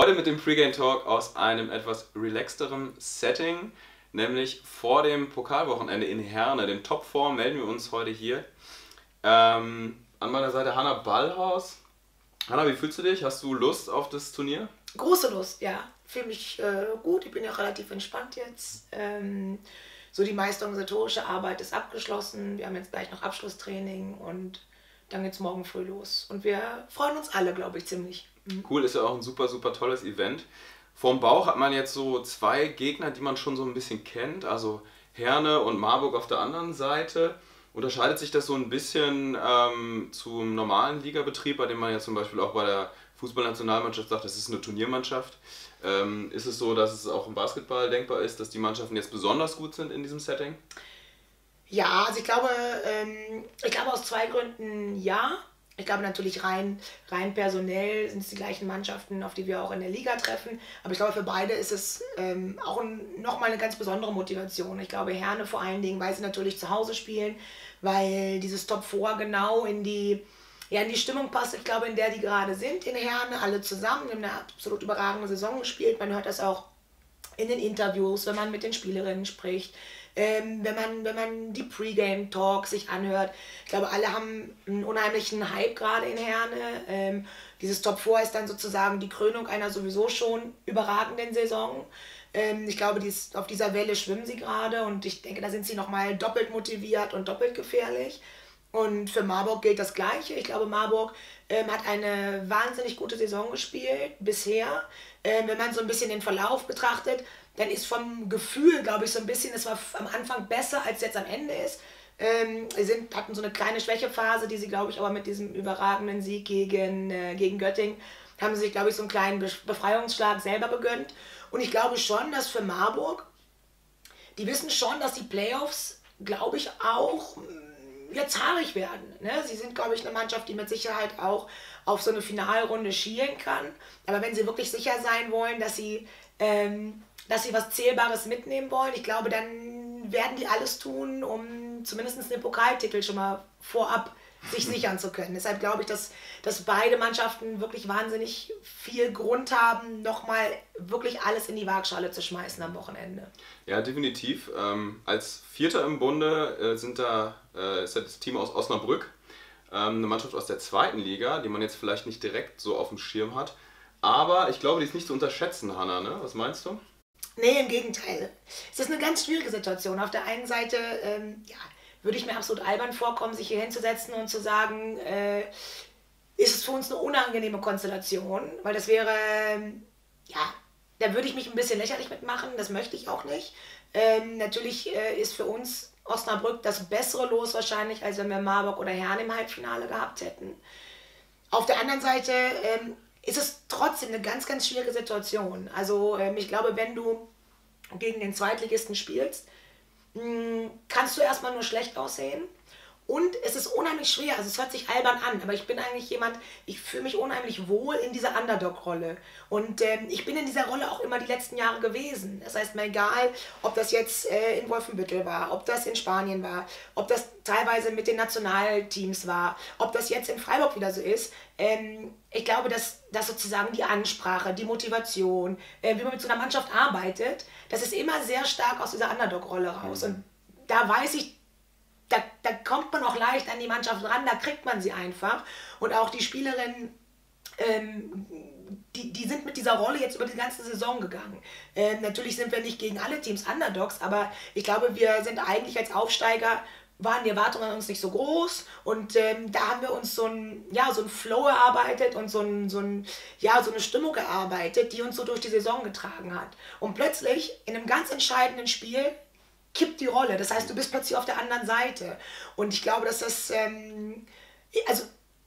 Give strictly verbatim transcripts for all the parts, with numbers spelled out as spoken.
Heute mit dem Pre-Game Talk aus einem etwas relaxteren Setting, nämlich vor dem Pokalwochenende in Herne, dem Topform, melden wir uns heute hier. Ähm, an meiner Seite Hanna Ballhaus. Hanna, wie fühlst du dich? Hast du Lust auf das Turnier? Große Lust, ja. Fühle mich äh, gut, ich bin ja relativ entspannt jetzt. Ähm, so die meiste organisatorische Arbeit ist abgeschlossen. Wir haben jetzt gleich noch Abschlusstraining und dann geht's morgen früh los. Und wir freuen uns alle, glaube ich, ziemlich. Mhm. Cool, ist ja auch ein super, super tolles Event. Vorm Bauch hat man jetzt so zwei Gegner, die man schon so ein bisschen kennt, also Herne und Marburg auf der anderen Seite. Unterscheidet sich das so ein bisschen ähm, zum normalen Ligabetrieb, bei dem man ja zum Beispiel auch bei der Fußballnationalmannschaft sagt, das ist eine Turniermannschaft? Ähm, ist es so, dass es auch im Basketball denkbar ist, dass die Mannschaften jetzt besonders gut sind in diesem Setting? Ja, also ich glaube, ähm, ich glaube aus zwei Gründen ja. Ich glaube natürlich rein, rein personell sind es die gleichen Mannschaften, auf die wir auch in der Liga treffen. Aber ich glaube, für beide ist es ähm, auch ein, nochmal eine ganz besondere Motivation. Ich glaube, Herne vor allen Dingen, weil sie natürlich zu Hause spielen, weil dieses Top vier genau in die, ja, in die Stimmung passt, ich glaube, in der die gerade sind in Herne, alle zusammen. Wir haben eine absolut überragende Saison gespielt. Man hört das auch in den Interviews, wenn man mit den Spielerinnen spricht. Ähm, wenn man, wenn man die Pre-Game-Talk sich anhört. Ich glaube, alle haben einen unheimlichen Hype gerade in Herne. Ähm, dieses Top vier ist dann sozusagen die Krönung einer sowieso schon überragenden Saison. Ähm, ich glaube, dies, auf dieser Welle schwimmen sie gerade und ich denke, da sind sie nochmal doppelt motiviert und doppelt gefährlich. Und für Marburg gilt das Gleiche. Ich glaube, Marburg ähm, hat eine wahnsinnig gute Saison gespielt bisher. Ähm, wenn man so ein bisschen den Verlauf betrachtet, dann ist vom Gefühl, glaube ich, so ein bisschen, es war am Anfang besser, als jetzt am Ende ist. Ähm, sie sind, hatten so eine kleine Schwächephase, die sie, glaube ich, aber mit diesem überragenden Sieg gegen, äh, gegen Göttingen, haben sie sich, glaube ich, so einen kleinen Befreiungsschlag selber gegönnt. Und ich glaube schon, dass für Marburg, die wissen schon, dass die Playoffs, glaube ich, auch jetzt haarig werden. Ne? Sie sind, glaube ich, eine Mannschaft, die mit Sicherheit auch auf so eine Finalrunde schielen kann. Aber wenn sie wirklich sicher sein wollen, dass sie, ähm, dass sie was Zählbares mitnehmen wollen, ich glaube, dann werden die alles tun, um zumindest den Pokaltitel schon mal vorab sich sichern zu können. Deshalb glaube ich, dass, dass beide Mannschaften wirklich wahnsinnig viel Grund haben, nochmal wirklich alles in die Waagschale zu schmeißen am Wochenende. Ja, definitiv. Ähm, als Vierter im Bunde äh, sind da, äh, ist das Team aus Osnabrück, ähm, eine Mannschaft aus der zweiten Liga, die man jetzt vielleicht nicht direkt so auf dem Schirm hat. Aber ich glaube, die ist nicht zu unterschätzen, Hanna, ne? Was meinst du? Nee, im Gegenteil. Es ist eine ganz schwierige Situation. Auf der einen Seite, ähm, ja, würde ich mir absolut albern vorkommen, sich hier hinzusetzen und zu sagen, äh, ist es für uns eine unangenehme Konstellation, weil das wäre, ähm, ja, da würde ich mich ein bisschen lächerlich mitmachen, das möchte ich auch nicht. Ähm, natürlich äh, ist für uns Osnabrück das bessere Los wahrscheinlich, als wenn wir Marburg oder Herne im Halbfinale gehabt hätten. Auf der anderen Seite ähm, ist es trotzdem eine ganz, ganz schwierige Situation. Also ähm, ich glaube, wenn du gegen den Zweitligisten spielst, mh, kannst du erstmal nur schlecht aussehen. Und es ist unheimlich schwer, also es hört sich albern an, aber ich bin eigentlich jemand, ich fühle mich unheimlich wohl in dieser Underdog-Rolle. Und ähm, ich bin in dieser Rolle auch immer die letzten Jahre gewesen. Das heißt mir egal, ob das jetzt äh, in Wolfenbüttel war, ob das in Spanien war, ob das teilweise mit den Nationalteams war, ob das jetzt in Freiburg wieder so ist. Ähm, ich glaube, dass, dass sozusagen die Ansprache, die Motivation, äh, wie man mit so einer Mannschaft arbeitet, das ist immer sehr stark aus dieser Underdog-Rolle raus. Und da weiß ich, Da, da kommt man auch leicht an die Mannschaft ran, da kriegt man sie einfach. Und auch die Spielerinnen, ähm, die, die sind mit dieser Rolle jetzt über die ganze Saison gegangen. Ähm, natürlich sind wir nicht gegen alle Teams Underdogs, aber ich glaube, wir sind eigentlich als Aufsteiger, waren die Erwartungen an uns nicht so groß. Und ähm, da haben wir uns so ein, ja, so ein Flow erarbeitet und so, ein, so, ein, ja, so eine Stimmung erarbeitet, die uns so durch die Saison getragen hat. Und plötzlich in einem ganz entscheidenden Spiel kippt die Rolle. Das heißt, du bist plötzlich auf der anderen Seite. Und ich glaube, dass das, ähm, also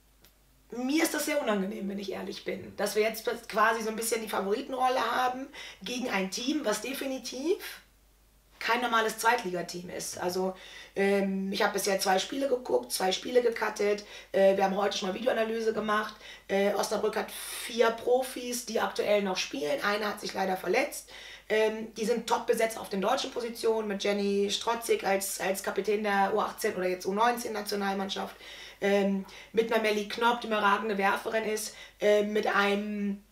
mir ist das sehr unangenehm, wenn ich ehrlich bin. Dass wir jetzt quasi so ein bisschen die Favoritenrolle haben gegen ein Team, was definitiv kein normales Zweitligateam ist. Also ähm, ich habe bisher zwei Spiele geguckt, zwei Spiele gecuttet. Äh, wir haben heute schon mal Videoanalyse gemacht. Äh, Osnabrück hat vier Profis, die aktuell noch spielen. Einer hat sich leider verletzt. Ähm, die sind top besetzt auf den deutschen Positionen mit Jenny Strotzig als, als Kapitän der U achtzehn oder jetzt U neunzehn Nationalmannschaft. Ähm, mit einer Melli Knopp, die eine überragende Werferin ist. Äh, mit einem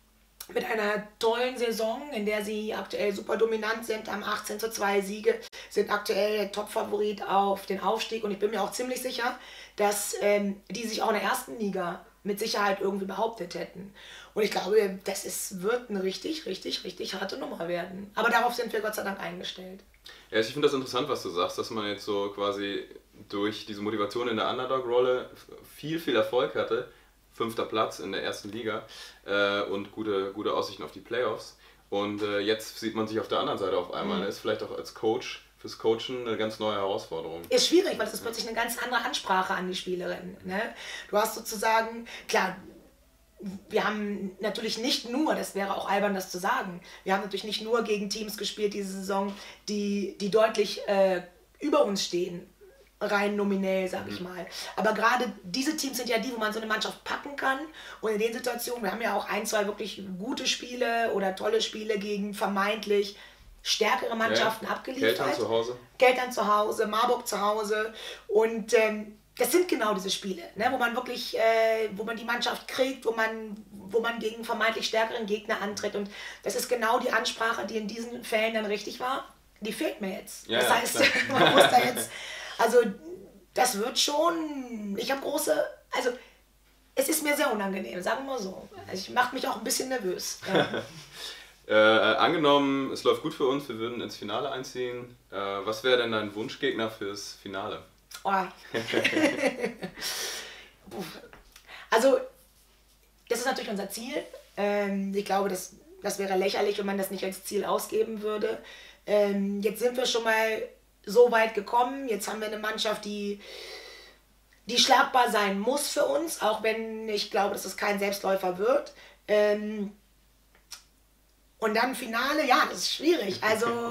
mit einer tollen Saison, in der sie aktuell super dominant sind, haben achtzehn zu zwei Siege, sind aktuell Topfavorit auf den Aufstieg und ich bin mir auch ziemlich sicher, dass ähm, die sich auch in der ersten Liga mit Sicherheit irgendwie behauptet hätten. Und ich glaube, das ist, wird eine richtig, richtig, richtig harte Nummer werden. Aber darauf sind wir Gott sei Dank eingestellt. Ja, ich finde das interessant, was du sagst, dass man jetzt so quasi durch diese Motivation in der Underdog-Rolle viel, viel Erfolg hatte. Fünfter Platz in der ersten Liga äh, und gute, gute Aussichten auf die Playoffs. Und äh, jetzt sieht man sich auf der anderen Seite auf einmal. Mhm. Ist vielleicht auch als Coach, fürs Coachen eine ganz neue Herausforderung. Ist schwierig, weil es ist plötzlich eine ganz andere Ansprache an die Spielerin. Ne? Du hast sozusagen, klar, wir haben natürlich nicht nur, das wäre auch albern, das zu sagen, wir haben natürlich nicht nur gegen Teams gespielt diese Saison, die, die deutlich äh, über uns stehen. Rein nominell, sag ich mal. Aber gerade diese Teams sind ja die, wo man so eine Mannschaft packen kann. Und in den Situationen, wir haben ja auch ein, zwei wirklich gute Spiele oder tolle Spiele gegen vermeintlich stärkere Mannschaften ja, abgeliefert. Keltern zu Hause. Keltern zu Hause, Marburg zu Hause. Und ähm, das sind genau diese Spiele, ne, wo man wirklich, äh, wo man die Mannschaft kriegt, wo man, wo man gegen vermeintlich stärkeren Gegner antritt. Und das ist genau die Ansprache, die in diesen Fällen dann richtig war. Die fehlt mir jetzt. Ja, das heißt, ja, man muss da jetzt... Also das wird schon, ich habe große, also es ist mir sehr unangenehm, sagen wir mal so. Also ich mache mich auch ein bisschen nervös. Ja. äh, angenommen, es läuft gut für uns, wir würden ins Finale einziehen. Äh, was wäre denn dein Wunschgegner fürs Finale? Oh. Also das ist natürlich unser Ziel. Ähm, ich glaube, das, das wäre lächerlich, wenn man das nicht als Ziel ausgeben würde. Ähm, jetzt sind wir schon mal so weit gekommen. Jetzt haben wir eine Mannschaft, die, die schlagbar sein muss für uns, auch wenn ich glaube, dass es kein Selbstläufer wird. Ähm und dann Finale, ja, das ist schwierig. Also,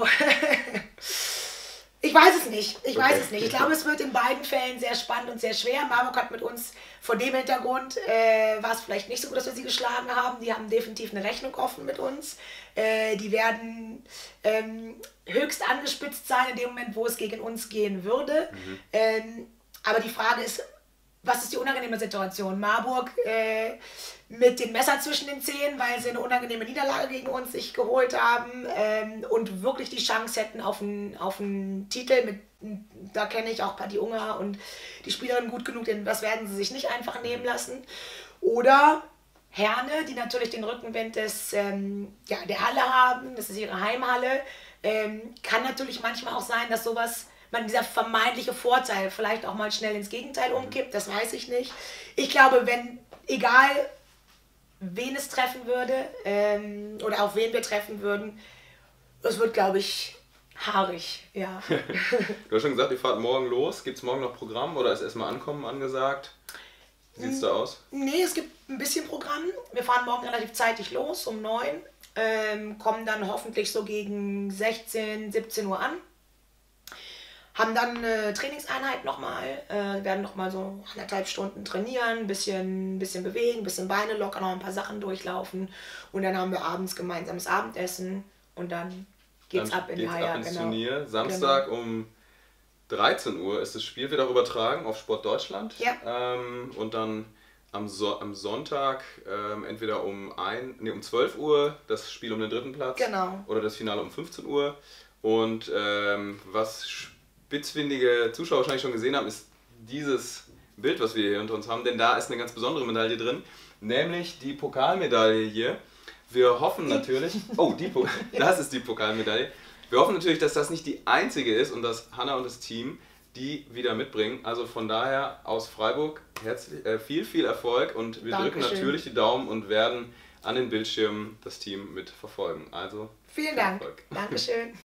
ich weiß es nicht. Ich weiß okay. es nicht. Ich glaube, es wird in beiden Fällen sehr spannend und sehr schwer. Marburg hat mit uns vor dem Hintergrund, äh, war es vielleicht nicht so gut, dass wir sie geschlagen haben. Die haben definitiv eine Rechnung offen mit uns. Äh, die werden ähm, höchst angespitzt sein in dem Moment, wo es gegen uns gehen würde. Mhm. Ähm, aber die Frage ist, was ist die unangenehme Situation? Marburg äh, mit dem Messer zwischen den Zähnen, weil sie eine unangenehme Niederlage gegen uns sich geholt haben ähm, und wirklich die Chance hätten auf einen, auf einen Titel. Mit, da kenne ich auch Patti Unger und die Spielerin gut genug, denn das werden sie sich nicht einfach nehmen lassen. Oder Herne, die natürlich den Rückenwind des, ähm, ja, der Halle haben, das ist ihre Heimhalle. Ähm, kann natürlich manchmal auch sein, dass sowas, man dieser vermeintliche Vorteil vielleicht auch mal schnell ins Gegenteil umkippt, das weiß ich nicht. Ich glaube, wenn, egal wen es treffen würde ähm, oder auf wen wir treffen würden, es wird, glaube ich, haarig, ja. Du hast schon gesagt, ihr fahrt morgen los. Gibt es morgen noch Programm oder ist erstmal Ankommen angesagt? Wie sieht es da aus? Nee, es gibt ein bisschen Programm. Wir fahren morgen relativ zeitig los, um neun. Ähm, kommen dann hoffentlich so gegen sechzehn, siebzehn Uhr an. Haben dann eine Trainingseinheit nochmal, äh, werden nochmal so anderthalb Stunden trainieren, ein bisschen, bisschen bewegen, ein bisschen Beine lockern, noch ein paar Sachen durchlaufen. Und dann haben wir abends gemeinsames Abendessen und dann geht's dann ab in geht's die Haia. Ab ins genau. Turnier. Samstag genau. um dreizehn Uhr ist das Spiel wieder übertragen auf Sport Deutschland. Ja. Ähm, und dann am, so am Sonntag ähm, entweder um, ein, nee, um zwölf Uhr das Spiel um den dritten Platz. Genau. Oder das Finale um fünfzehn Uhr. Und ähm, was spitzfindige Zuschauer wahrscheinlich schon gesehen haben, ist dieses Bild, was wir hier unter uns haben. Denn da ist eine ganz besondere Medaille drin. Nämlich die Pokalmedaille hier. Wir hoffen natürlich... Oh, die po das ist die Pokalmedaille. Wir hoffen natürlich, dass das nicht die einzige ist und dass Hanna und das Team die wieder mitbringen. Also von daher aus Freiburg herzlich, äh, viel, viel Erfolg und wir Dankeschön. drücken natürlich die Daumen und werden an den Bildschirmen das Team mit verfolgen. Also vielen Dank. Erfolg. Dankeschön.